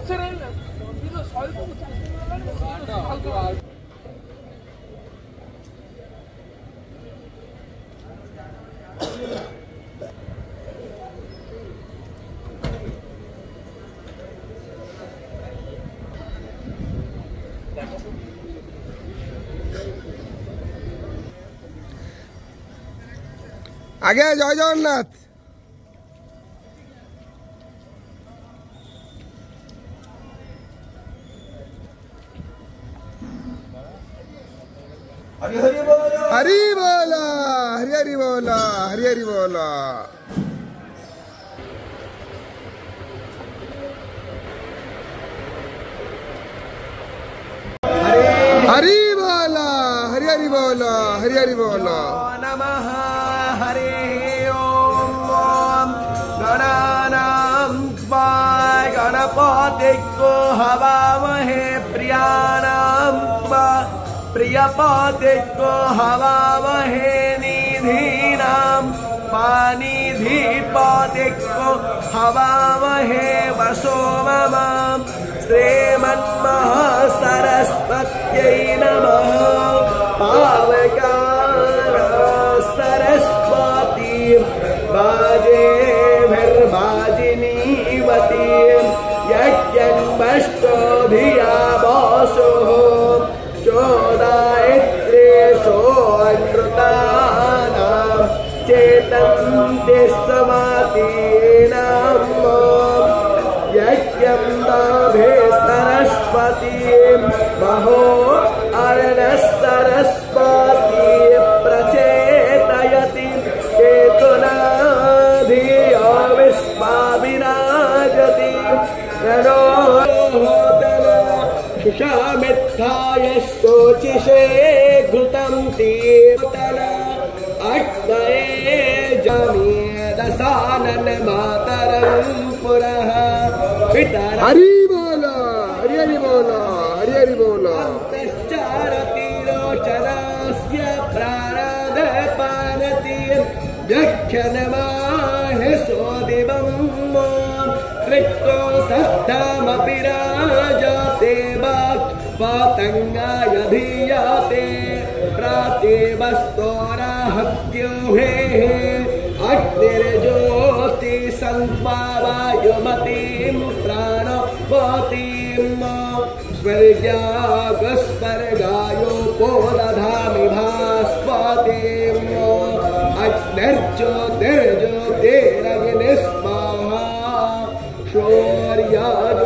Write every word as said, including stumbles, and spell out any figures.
आगे जय जगन्नाथ। हरि हरि बोला हरि बोला हरि हरि बोला हरि हरि बोला। हरि बोला हरि हरि बोला हरि हरि बोला। नमः हरे ओम गणानां त्वा गणपतिको हवामहे प्रियाणां त्वा प्रियपतिको हवामहे निधीनां पानिधिपतिको हवामहे वसो मम श्रीमन्महासरस्वत्यै नमः। पावकान् सरस्वती बाजेभिर्बाजिनीवती यज्ञन्वष्टोभियावासो चोदायत्रेषो अनृतानां चेतन्ति समातीनां यज्ञं दाभे सरस्वती महो अर्णः सरस्वती प्रचेतयति केतुना धियो विश्वाविराजति रणो शुषामित्थाय शोचिषे घृतं तीर्थन अट्टये जमेदसानन मातरं पुरः पितर। हरि बोला हरि हरि बोला हरि हरि बोला। अंतश्चारतिरोचनस्य प्राणादपानति व्याख्यानमाहि सोदिवं कृतो सत्तामपि राजते वातङ्गाय धीयते प्रातिवस्तोराहत्योहे अग्निर्ज्योति संपावायुमतीं प्राणवतीं स्वर्गागस्वर्गायोपो दधामि भास्वतीं अग्निर्ज्योतिर्ज्योतिरग्निस्वाहा शौर्याय